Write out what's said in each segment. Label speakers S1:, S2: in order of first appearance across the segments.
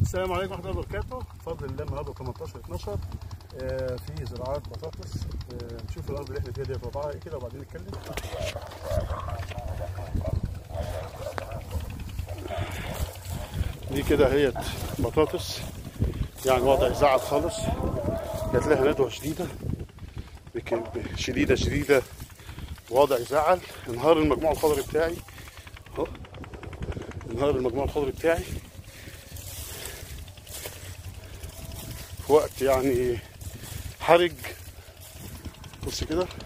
S1: السلام عليكم ورحمة الله وبركاته. بفضل الله النهارده 18/12 في زراعات بطاطس. نشوف الأرض اللي احنا فيها دي وضعها ايه كده وبعدين نتكلم. دي كده هي بطاطس، يعني وضع يزعل خالص. جات لها ندوة شديدة وضع يزعل. انهار المجموع الخضري بتاعي اهو، انهار المجموع الخضري بتاعي في وقت يعني حرج. بص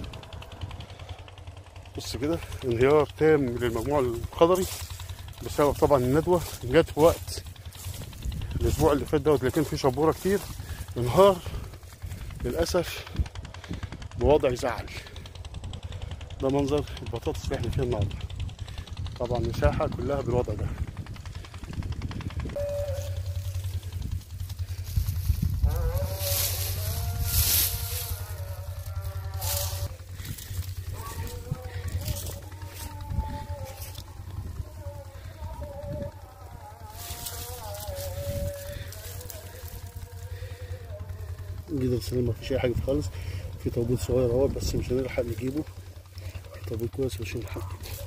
S1: كده انهيار تام للمجموع الخضري بسبب طبعا الندوة. جت في وقت الاسبوع اللي فات دوت اللي كان فيه شبورة كتير، انهار للأسف بوضع يزعل. ده منظر البطاطس اللي احنا فيها النهارده، طبعا مساحة كلها بالوضع ده. جدا سليم، مفيش اي حاجه خالص. في توبيت صغير اهو بس مش هنلحق نجيبه. في توبيت كويس مش هنلحق.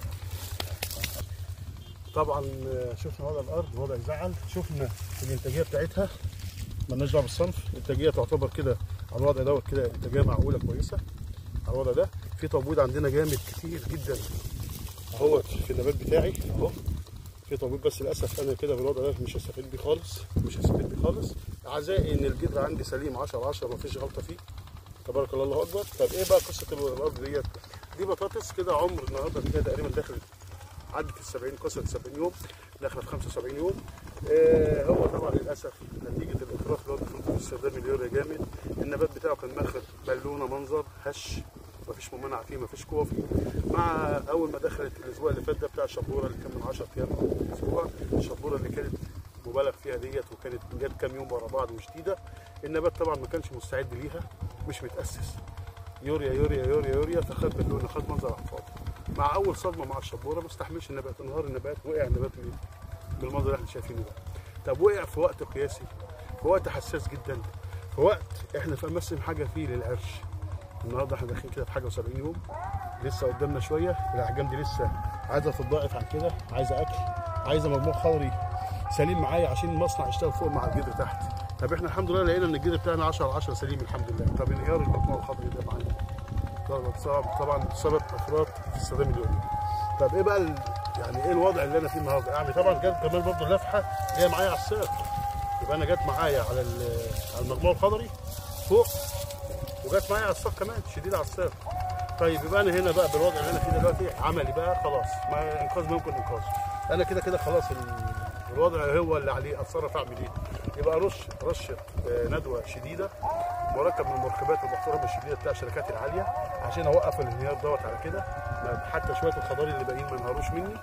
S1: طبعا شفنا وضع الارض وضع يزعل. شفنا الانتاجيه بتاعتها، مالناش دعوه بالصنف. الانتاجيه تعتبر كده على الوضع دوت كده انتاجيه معقوله كويسه على الوضع ده. في توبيت عندنا جامد كتير جدا اهوت في النبات بتاعي اهو. في توبيت بس للاسف انا كده بالوضع ده مش هستفيد بيه خالص. اعزائي ان الجدر عندي سليم 10/10 مفيش غلطه فيه، تبارك الله الله اكبر. طب ايه بقى قصه الارض ديت؟ دي بطاطس كده عمر النهارده كده تقريبا داخل عدت ال70، كسرت 70 يوم، داخله في 75 يوم. هو طبعا للاسف نتيجه الاطراف اللي هو المفروض استخدام اليوريا جامد. النبات بتاعه كان ماخد بالونه منظر هش، مفيش ممانعه فيه، مفيش قوه فيه. مع اول ما دخلت الاسبوع اللي فات ده بتاع الشبوره اللي كان من 10 ايام او اسبوع، الشبوره اللي كانت مبالغ فيها ديت وكانت جت كام يوم ورا بعض وشديده. النبات طبعا ما كانش مستعد ليها، مش متاسس. يوريا فخد بالونه، خد منظر على الفاضي. مع اول صدمه مع الشبوره ما استحملش النبات، انهار النبات، وقع النبات بالمنظر اللي احنا شايفينه ده. طب وقع في وقت قياسي، في وقت حساس جدا، في وقت احنا في امس حاجه فيه للعرش. النهارده احنا داخلين كده في حاجه و70 يوم، لسه قدامنا شويه. الاحجام دي لسه عايزه تتضاعف عن كده، عايزه اكل، عايزه مجموع خضري سليم معايا عشان المصنع يشتغل فوق مع الجدر تحت. طب احنا الحمد لله لقينا ان الجدر بتاعنا 10/10 سليم الحمد لله. طب انهيار المجموع الخضري ده معانا طبعا بسبب افراط في استخدام اليوريا. طب ايه بقى يعني ايه الوضع اللي انا فيه النهارده؟ يعني طبعا جت كمان برضه لفحه جايه معايا على الساق، يبقى انا جت معايا على المجموع الخضري فوق، وجت معايا على الساق كمان شديده على الساق. طيب يبقى انا هنا بقى بالوضع اللي انا فيه دلوقتي عملي بقى خلاص، ما انقاذ ما يمكن انقاذه. انا كده خلاص الوضع هو اللي عليه، اتصرف اعمل ايه؟ يبقى رشه ندوه شديده، مركب من المركبات المحترمه الشديده بتاع الشركات العاليه عشان اوقف الانهيار دوت على كده. حتى شويه الخضار اللي باقيين ما ينهاروش مني،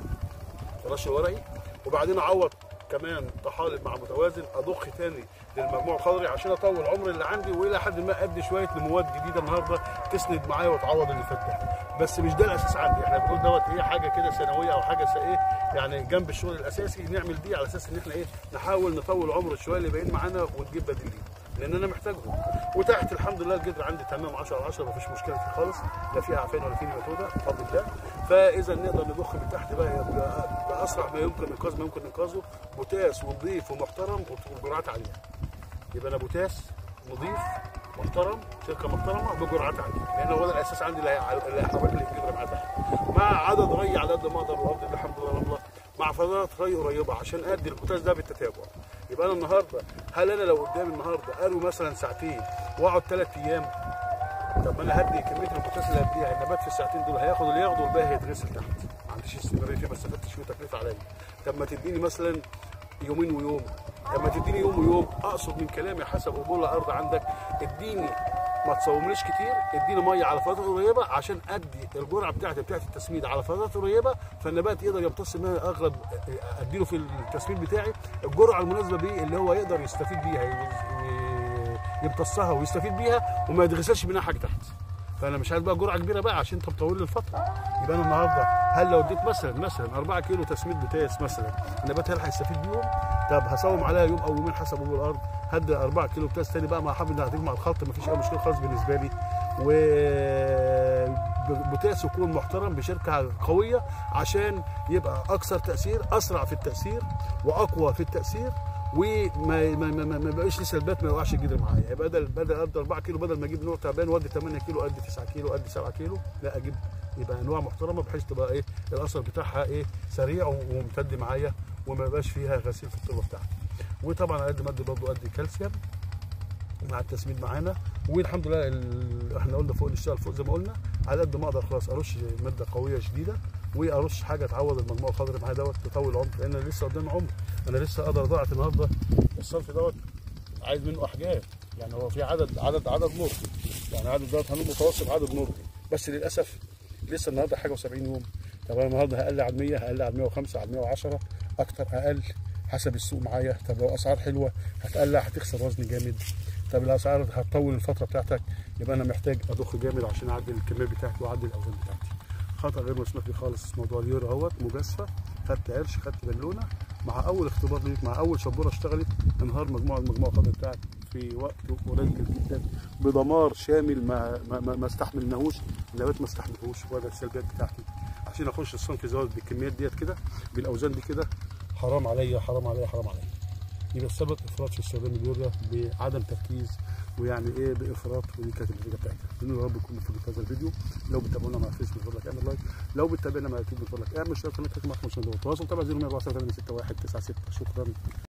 S1: رش ورقي. وبعدين اعوض كمان طحالب مع متوازن، اضخ تاني للمجموع الخضري عشان اطول العمر اللي عندي، والى حد ما ادي شويه نموات جديده النهارده تسند معايا وتعوض اللي فات ده. بس مش ده الاساس عندي، احنا بنقول دوت ايه حاجه كده ثانويه او حاجه ايه يعني جنب الشغل الاساسي نعمل دي على اساس ان احنا ايه نحاول نطول عمر الشويه اللي باقيين معانا ونجيب بديلين، لان انا محتاجهم. وتحت الحمد لله الجدر عندي تمام 10/10 مفيش مشكله فيه خالص، لا فيه عفان ولا فيه نباتوده بفضل الله. فاذا نقدر نضخ من تحت بقى باسرع ما يمكن انقاذ ما يمكن انقاذه، بوتاس ونظيف ومحترم وبجرعات عاليه. يبقى انا بوتاس نظيف محترم، شركه محترمه بجرعات عاليه، لان هو ده الاساس عندي اللي هيحرك لي الجدر معاه تحت، مع عدد ري على قد ما اقدر والارض الحمد لله رمله، مع فترات ري قريبه عشان ادي البوتاس ده بالتتابع. يبقى انا النهارده هل انا لو قدامي النهارده اروي مثلا ساعتين واقعد 3 ايام؟ طب ما انا هدي كميه البوتاس اللي هديها النبات في الساعتين دول هياخد اللي ياخده والباقي هيتغسل تحت، ما عنديش استمراريه فيه، ما استفدتش فيه وتكلفه عليا. طب ما تديني مثلا يومين ويوم، لما تديني يوم ويوم اقصد من كلامي حسب قبول الارض عندك، اديني ما تصومليش كتير، اديني ميه على فترات قريبه عشان ادي الجرعه بتاعت التسميد على فترات قريبه، فالنبات يقدر يمتص منها اغلب، اديله في التسميد بتاعي الجرعه المناسبه بيه اللي هو يقدر يستفيد بيها، يمتصها ويستفيد بيها وما يتغسلش منها حاجه تحت. فانا مش عايز بقى جرعه كبيره بقى عشان انت مطول لي الفتره. يبقى انا النهارده هل لو اديت مثلا 4 كيلو تسميد بوتاس مثلا النبات هل هيستفيد بيهم؟ طب هساوم عليها يوم او يومين حسب ابو الارض، هدي 4 كيلو بتاس تاني بقى مع حب انها هتجمع الخلط، مفيش اي مشكله خالص بالنسبه لي. و بوتاس يكون محترم بشركه قويه عشان يبقى اكثر تاثير، اسرع في التاثير واقوى في التاثير، وما ما بقاش لي سلبات، ما يوقعش الجدر معايا. يبقى بدل ادي 4 كيلو، بدل ما اجيب نوع تعبان وادي 8 كيلو، ادي 9 كيلو، ادي 7 كيلو، لا اجيب يبقى انواع محترمه بحيث تبقى ايه الاثر بتاعها ايه سريع وممتد معايا، وما يبقاش فيها غسيل في التربه بتاعتي. وطبعا قد ما ادي برضه ادي كالسيوم مع التسميد معانا. والحمد لله احنا قلنا فوق نشتغل فوق زي ما قلنا، على قد ما اقدر خلاص ارش ماده قويه شديده، وارش حاجه تعوض المجموع الخضري معايا دوت تطول العمر، لان انا لسه قدامي عمر. انا لسه اقدر اضاعف النهارده الصرف دوت عايز منه احجام، يعني هو في عدد مرضي، يعني عدد دوت هنقول متوسط عدد مرضي، بس للاسف لسه النهارده حاجه و70 يوم. طب انا النهارده هقل على 100، هقل على 105، على 110، اكتر اقل حسب السوق معايا. طب لو اسعار حلوه هتقلع، هتخسر وزن جامد. طب الاسعار هتطول الفتره بتاعتك، يبقى انا محتاج اضخ جامد عشان اعدل الكميه بتاعتي واعدل الاوزان بتاعتي. خطا غير مسموح لي خالص موضوع اليورو اهوت، مجازفه، خدت قرش، خدت بالونه، مع اول اختبار ليك، مع اول شبوره اشتغلت انهار المجموع الخضري بتاعك في وقت قليل جدا بدمار شامل ما استحملناهوش، النبات ما استحملهوش، ولا السلبيات بتاعتي. عشان اخش الصنف زود بالكميات ديت كده بالاوزان دي كده، حرام عليا حرام عليا حرام عليا. يبقى السبب افراط في استخدام اليوريا بعدم تركيز، ويعني ايه بافراط، ودي كانت النتيجه بتاعتها. يا رب تكونوا فهمتوا هذا الفيديو. لو بتتابعونا مع الفيسبوك من فضلك اعمل لايك، لو بتتابعنا مع اليوتيوب من فضلك اعمل اشتراك في القناه، تواصل تبع 014 3661 96. شكرا.